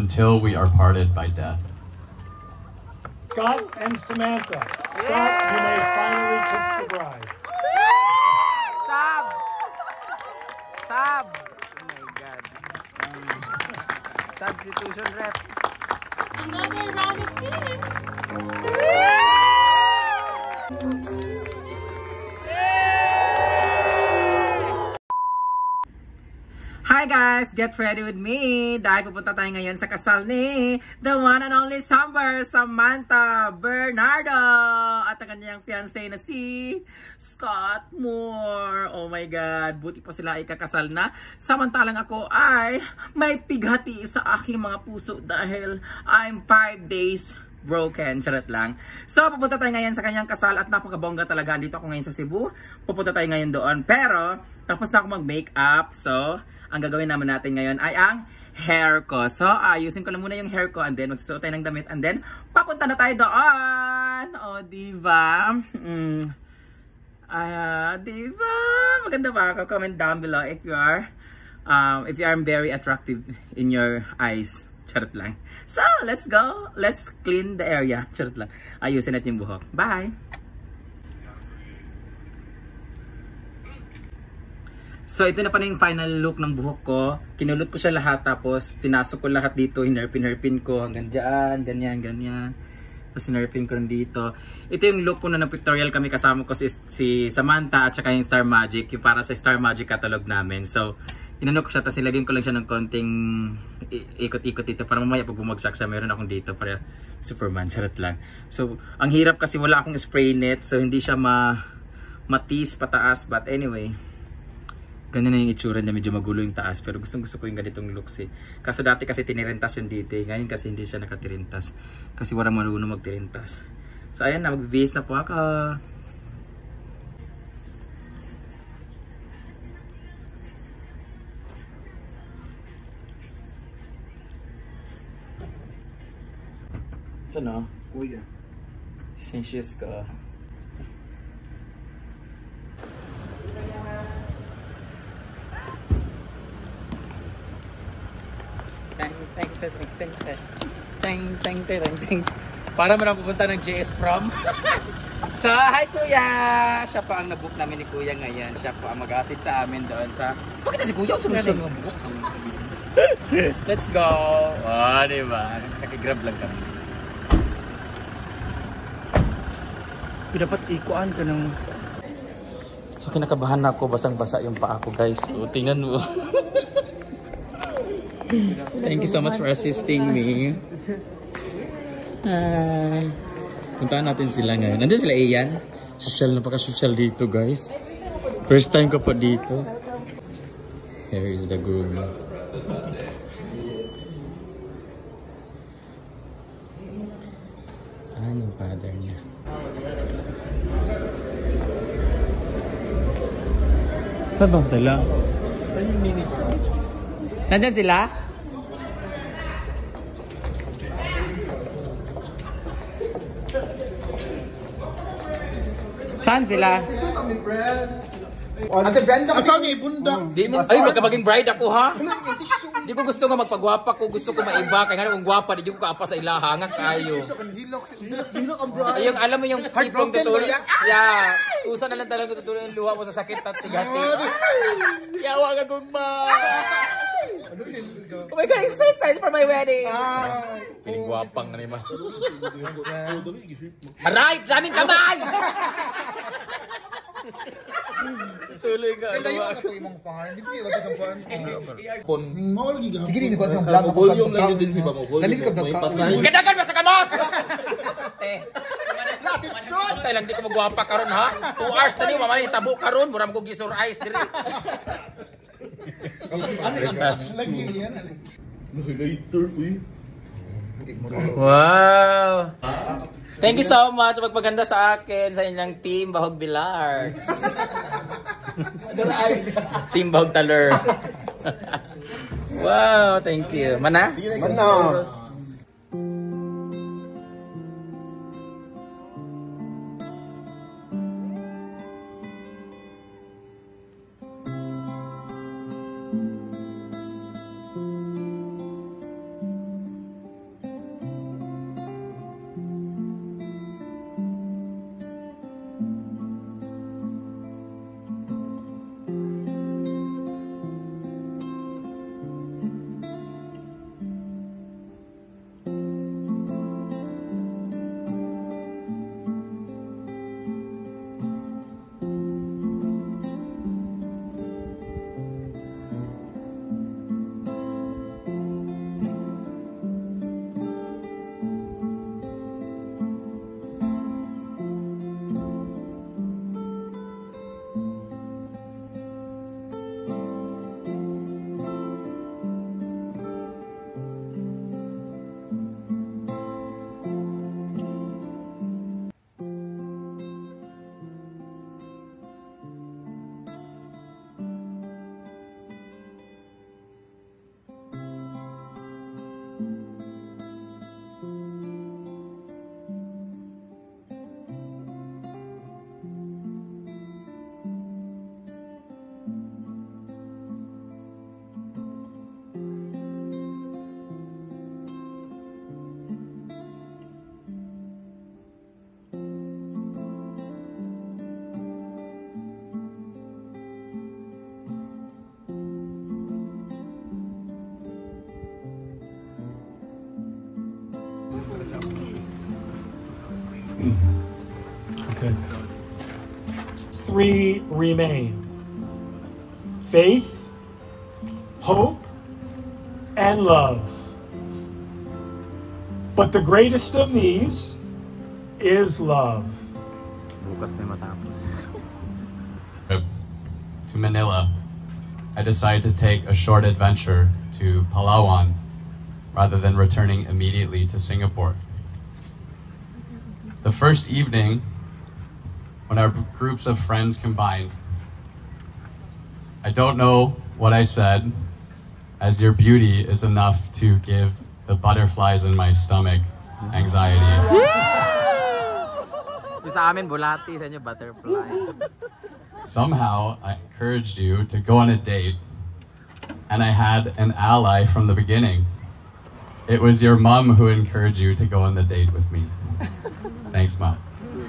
until we are parted by death. Scott and Samantha. Scott, you may finally kiss the bride. Sab! Sab! Oh my God. Substitution rep. Another round of kiss. Hi guys! Get ready with me! Dahil pupunta tayo ngayon sa kasal ni the one and only Samantha Bernardo at ang kanyang fiancé na si Scott Moore. Oh my God! Buti pa sila ay kakasal na. Samantalang ako ay may pighati sa aking mga puso dahil I'm 5 days broken. Charot lang. So, pupunta tayo ngayon sa kanyang kasal at napakabongga talaga. Andito ako ngayon sa Cebu. Pupunta tayo ngayon doon. Pero, tapos na ako mag-makeup. So, ang gagawin naman natin ngayon ay ang hair ko. So, ayusin ko lang muna yung hair ko and then magsusuot tayo ng damit and then papunta na tayo doon. O, diba? Diba? Maganda ba? Comment down below if you are very attractive in your eyes. Charot lang. So, let's go. Let's clean the area. Charot lang. Ayusin natin yung buhok. Bye! So, ito na pa na yung final look ng buhok ko. Kinulot ko siya lahat. Tapos, pinasok ko lahat dito. Hinarpin ko hanggang dyan. Ganyan, ganyan. Tapos, hinarpin ko rin dito. Ito yung look ko na pictorial kami. Kasama ko si Samantha at saka yung Star Magic. Yung para sa Star Magic catalog namin. So, inano ko siya, tapos nilagyan ko lang siya ng konting ikot-ikot dito para mamaya pag bumagsak siya, meron akong dito para Superman, charot lang. So, ang hirap kasi wala akong spray net, so hindi siya matis pataas, but anyway, ganyan na yung itsura niya, medyo magulo yung taas, pero gusto ko yung ganitong looks eh. Kaso dati kasi tinirintas yung dito, ngayon kasi hindi siya nakatirintas, kasi wala marunong magtirintas. So, ayan na, mag-base na po ako. Ito no? Kuya. Sensious ka. Teng. Para mo na pupunta ng JS Prom. So, hi Kuya! Siya pa ang nabook namin ni Kuya ngayon. Siya pa ang mag-atid sa amin doon sa... Bakit na si Kuya? Let's go! Oh, diba? Nakigrab lang kami. Dapat ikuan ka ng... So kinakabahan na ako, basang-basa yung paa ko guys. So, tingnan mo. Thank you so much for assisting me. Hi. Puntaan natin sila ngayon. Nandun sila Ian. Social, napaka-social dito guys. First time ko po dito. Here is the groom. Yung father niya. Saan ba sila? Nandyan sila? Saan sila? Ate Brenda, ikaw ni Bunda. Ay, magkabaging bride ako ha? Di ko gusto nga magpagwapa ko, gusto ko maiba. Kaya nga kung gwapa, di ko kaapa sa ilaha. Hangak kayo. Hilok ang bride. Ay, yung alam mo yung tipong tutulong. Yeah. Usa na lang talaga tutulong yung luha mo sa sakit at tigati. Yawa ka kong ba? Oh my God, I'm so excited for my wedding. Piling gwapang na naman. Aray, daming kamay! Tuloy ka. Kaya ito imong farm. Dito yung sa farm. Sige rin ko sa vlog. Volume lang yun din hiba mo. Lamig ka vlog ka. Kadagan ba sa kamot? Latin shot! Tay lang di ko magwapa karon ha. 2 hours na niyo mamay tabo karon, mura mo ko gisor ice diri. Lagi yan. Later, uy. Wow. Thank you so much sa pagpaganda sa akin sa inyong team Bahog Billards. Team Bahog Taler. Wow, thank you. Mana? Mana? Okay. 3 remain. Faith, hope, and love. But the greatest of these is love. Bukas may matapos. Trip to Manila, I decided to take a short adventure to Palawan rather than returning immediately to Singapore. The first evening, when our groups of friends combined, I don't know what I said, as your beauty is enough to give the butterflies in my stomach anxiety. Sa amin, bulati. Sa inyo, butterfly. Somehow, I encouraged you to go on a date, and I had an ally from the beginning. It was your mom who encouraged you to go on the date with me. Thanks, Mom.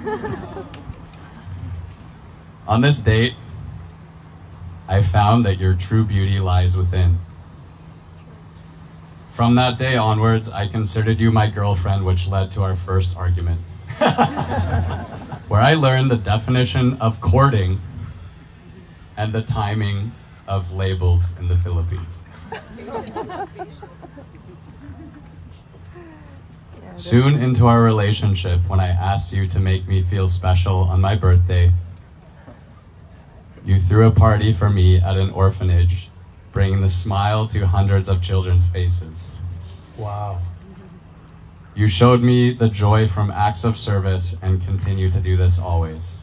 On this date, I found that your true beauty lies within. From that day onwards, I considered you my girlfriend, which led to our first argument, where I learned the definition of courting and the timing of labels in the Philippines. Soon into our relationship, when I asked you to make me feel special on my birthday, you threw a party for me at an orphanage, bringing the smile to hundreds of children's faces. Wow. You showed me the joy from acts of service and continue to do this always.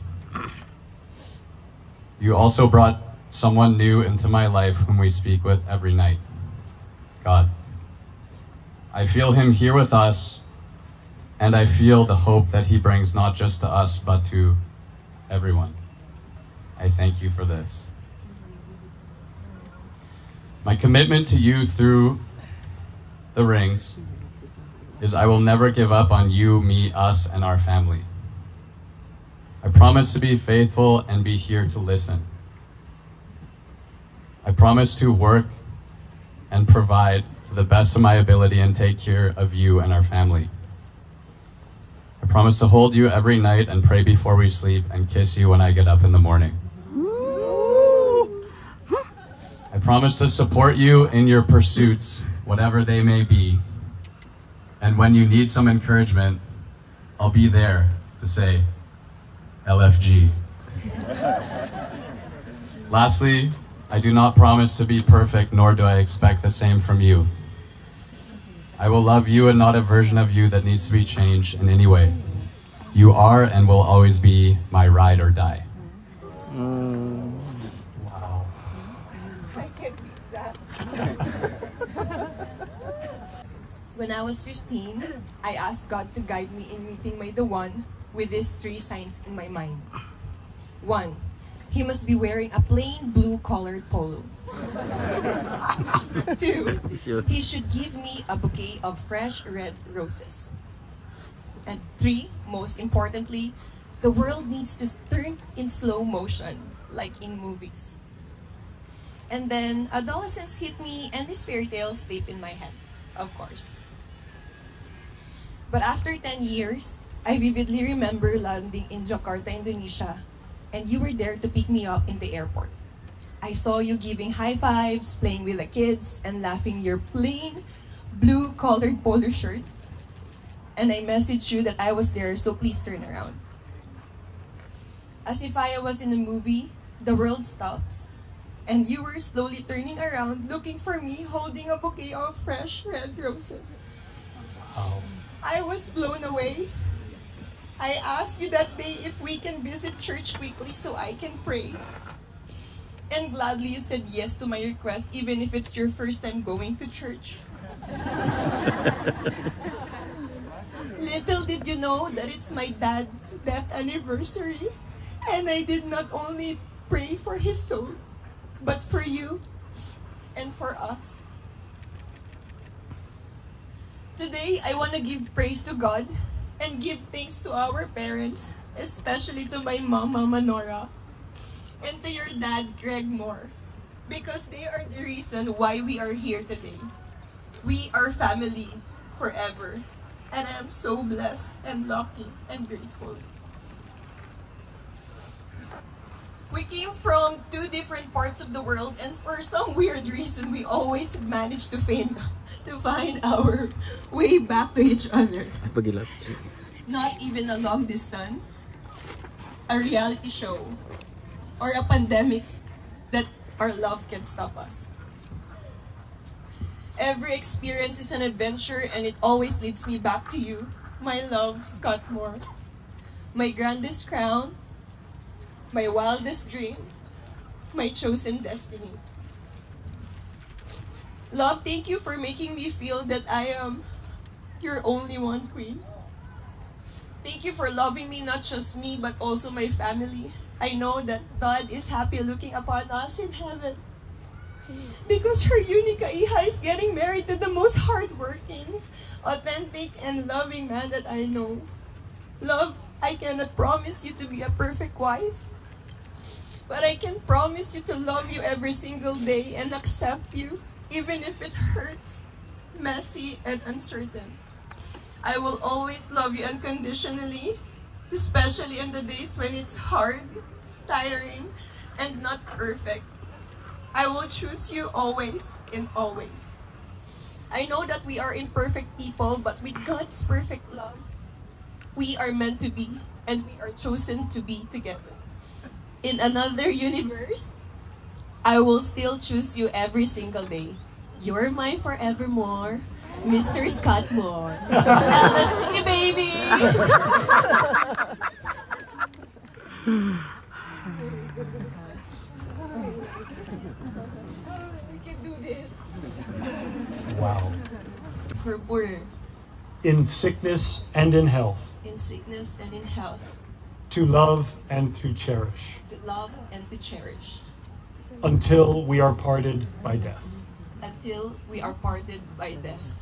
You also brought someone new into my life whom we speak with every night, God. I feel him here with us, and I feel the hope that he brings not just to us, but to everyone. I thank you for this. My commitment to you through the rings is I will never give up on you, me, us, and our family. I promise to be faithful and be here to listen. I promise to work and provide to the best of my ability and take care of you and our family. I promise to hold you every night and pray before we sleep and kiss you when I get up in the morning. I promise to support you in your pursuits, whatever they may be. And when you need some encouragement, I'll be there to say, LFG. Lastly, I do not promise to be perfect, nor do I expect the same from you. I will love you and not a version of you that needs to be changed in any way. You are and will always be my ride or die. Wow. When I was 15, I asked God to guide me in meeting my the one with these 3 signs in my mind. 1, he must be wearing a plain blue colored polo. 2, he should give me a bouquet of fresh red roses. And 3, most importantly, the world needs to turn in slow motion, like in movies. And then adolescence hit me and these fairy tales stayed in my head, of course. But after 10 years, I vividly remember landing in Jakarta, Indonesia, and you were there to pick me up in the airport. I saw you giving high fives, playing with the kids, and laughing your plain blue colored polo shirt. And I messaged you that I was there, so please turn around. As if I was in a movie, the world stops, and you were slowly turning around, looking for me, holding a bouquet of fresh red roses. Wow. I was blown away. I asked you that day if we can visit church quickly so I can pray. And gladly you said yes to my request, even if it's your first time going to church. Little did you know that it's my dad's death anniversary, and I did not only pray for his soul, but for you and for us. Today, I want to give praise to God and give thanks to our parents, especially to my mom, Mama Nora, and to your dad, Greg Moore, because they are the reason why we are here today. We are family forever, and I am so blessed and lucky and grateful. We came from two different parts of the world, and for some weird reason, we always managed to find our way back to each other. Not even a long distance, a reality show, or a pandemic that our love can stop us. Every experience is an adventure, and it always leads me back to you, my love, Scott Moore. My grandest crown, my wildest dream, my chosen destiny. Love, thank you for making me feel that I am your only one, Queen. Thank you for loving me, not just me, but also my family. I know that God is happy looking upon us in heaven. Because her Unica Iha is getting married to the most hardworking, authentic, and loving man that I know. Love, I cannot promise you to be a perfect wife, but I can promise you to love you every single day and accept you, even if it hurts, messy, and uncertain. I will always love you unconditionally, especially on the days when it's hard, tiring, and not perfect. I will choose you always and always. I know that we are imperfect people, but with God's perfect love, we are meant to be, and we are chosen to be together. In another universe, I will still choose you every single day. You're mine forevermore, Mr. Scott Moore. LFG, baby! We can do this. Wow. For poor, In sickness and in health, in sickness and in health, to love and to cherish, to love and to cherish, until we are parted by death. until we are parted by death.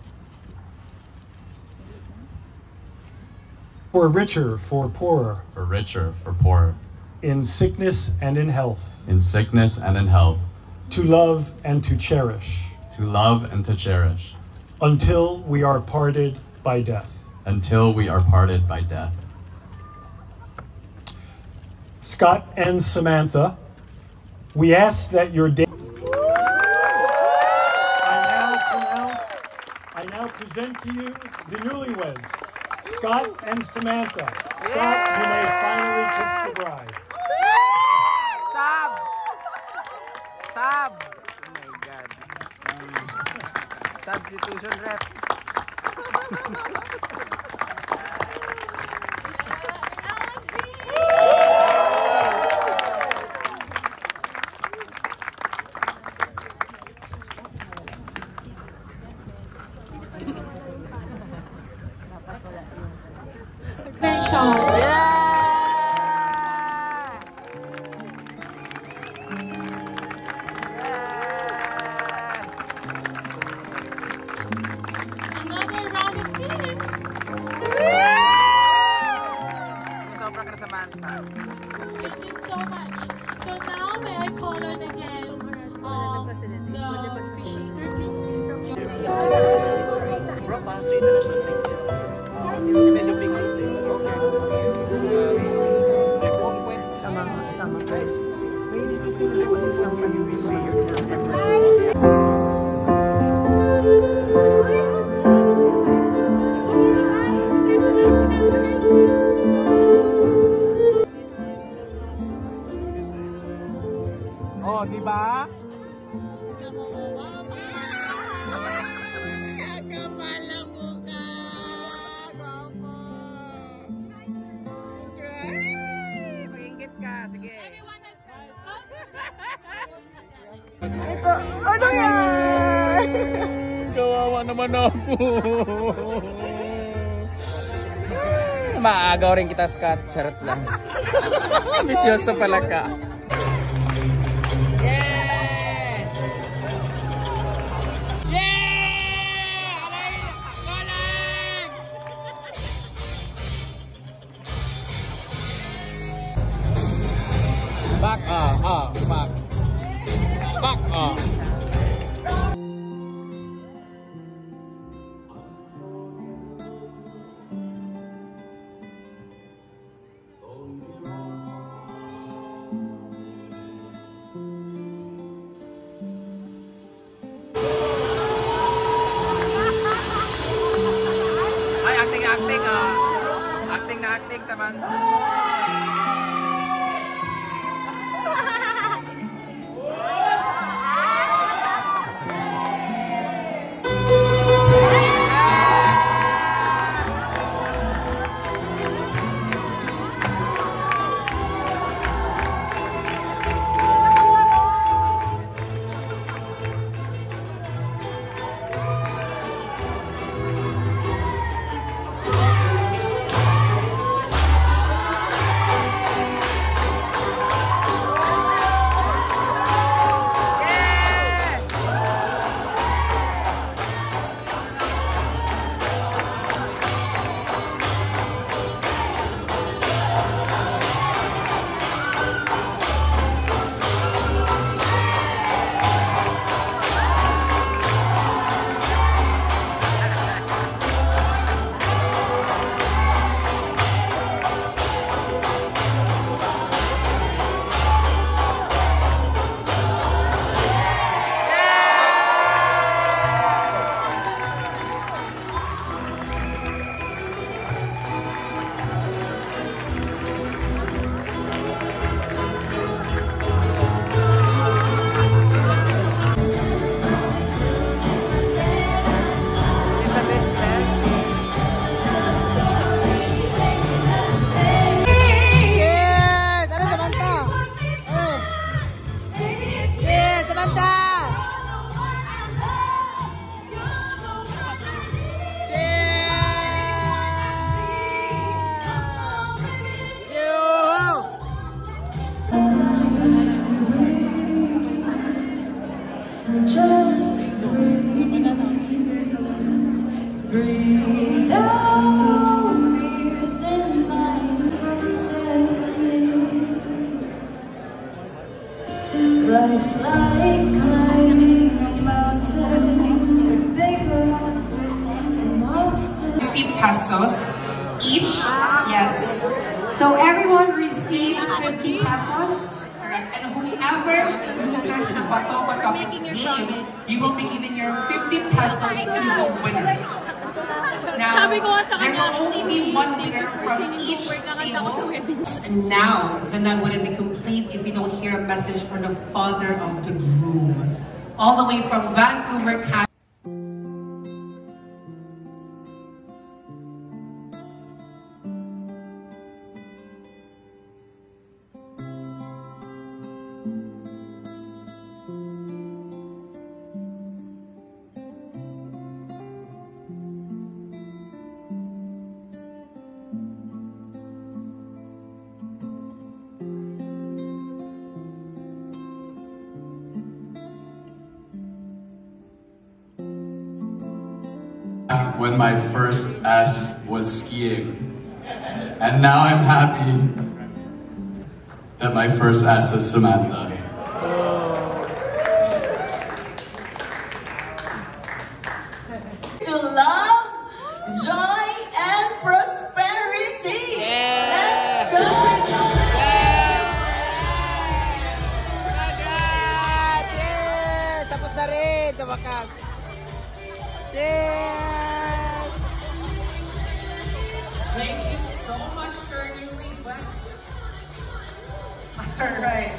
For richer, for poorer, For richer, for poorer, in sickness and in health, in sickness and in health, to love and to cherish, to love and to cherish, until we are parted by death. until we are parted by death. Scott and Samantha, we ask that your day. I now present to you the newlyweds, Scott and Samantha. Scott, you may finally kiss the bride. Sab! Sab! Oh my God. Substitution rep. Another round of kiss. Sobra ka na sa Manta. Thank you so much. So now, may I call on again the officiator, please? Oh, di ba? Mag-ingit ka, sige. Everyone has Ano yan? Kawawa naman ako. Maagaw rin kita, Scott. Charot lang. Bisyoso pala ka. Yeah! Yeah! Alay! Balag! Back, back. Back, acting, Samantha. Life's like climbing mountains with big rocks and monsters. 50 pesos each. Yes. So everyone receives 50 pesos. Correct. And whoever loses the Bato Bato game, you will be giving your 50 pesos to the winner. Now, there will only be one winner from each table. And now, the night wouldn't be complete if you don't hear a message from the father of the groom. All the way from Vancouver, Canada. When my first S was skiing. And now I'm happy that my first S is Samantha. To love, joy, and prosperity. Let's go! Tapos na rin, sa wakas. Thank you so much for newlyweds. All right.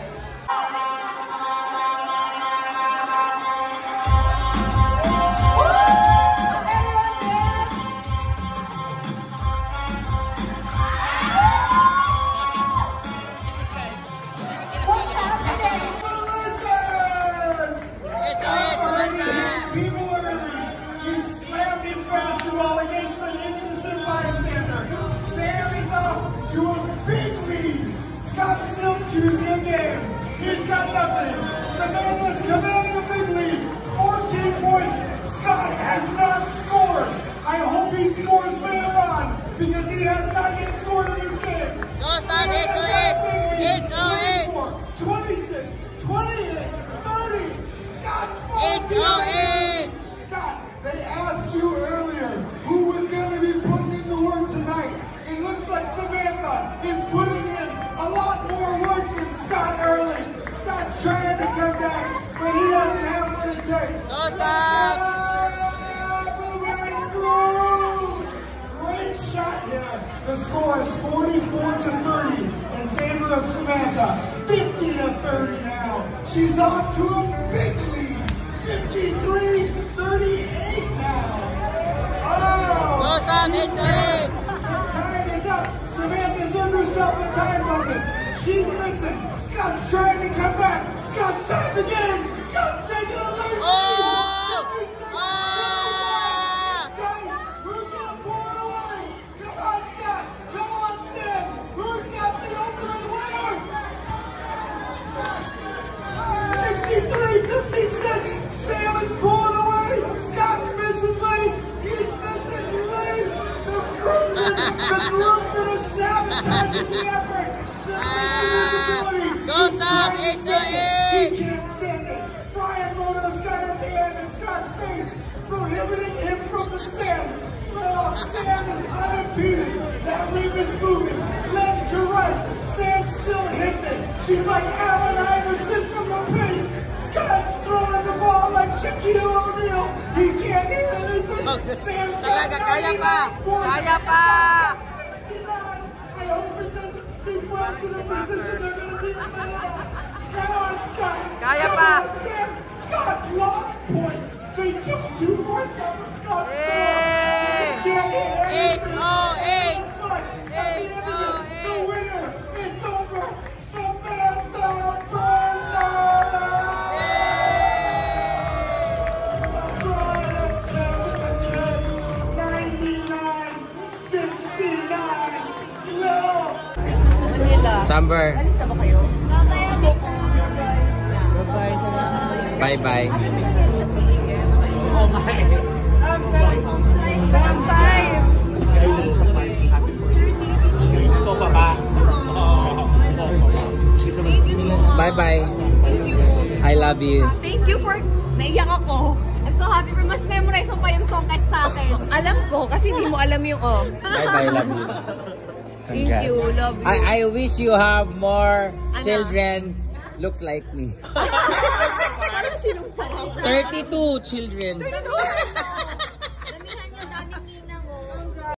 Choosing a game. He's got nothing. Samantha's commanding a big lead. 14 points. Scott has not scored. I hope he scores later on because he has not yet scored in this game. Go, Scott, 8-0-8. 26, 28, 30. Scott scored. 8-0-8. Scott, they asked you earlier who was going to be putting in the work tonight. It looks like Samantha is putting in a lot more work than Scott early. Scott's trying to come back, but he doesn't have what it takes. Great shot here. The score is 4 34 to 30 in favor of Samantha. 50 to 30 now. She's on to a big lead. 53-38 now. Oh! Go, Sam, Her time is up. Samantha's earned herself a time bonus. She's missing. Scott's trying to come back. Scott's time again. Scott's taking a lead. Who's gonna pull it away? Come on, Scott. Come on, Sam. Who's got the ultimate winner? 63-56. Sam is pulling away. Scott's missing lead. He's missing lead. The group's gonna sabotage the effort. Go, Sam. 8 to 8. He can't send it. Brian Mono's got his hand in Scott's face, prohibiting him from the sand. Oh, Sam is unimpeded. That ring is moving. Left to right. Sam's still hitting it. She's like Allen Iverson from the paint. Scott's throwing the ball like Shaquille O'Neal. He can't hit anything. Sam's got 99. Kaya pa! 69. I hope it doesn't speak well to the position they're going to be in. Come on, Scott. Kaya Come pa. on, Sam. Scott lost points. They took 2 points off of Scott's score. He can't hit anything. 8-0-8. Looks like at the end of it, the winner, it's over. Samantha Bernard. LeBron has taken the catch. 99-69. No. Samber. Alis na ba kayo? Bye-bye. Oh my. Sam 5. Ito pa ba? Thank you so much. Bye-bye. Thank you. I love you. Thank you for... Naiyak ako. I'm so happy for mas memorize mo pa yung song kasi sa akin. Alam ko, kasi di mo alam yung Bye-bye, love you. Thank you, love you. I wish you have more children looks like me. Parang sinong parang 32 children. 32?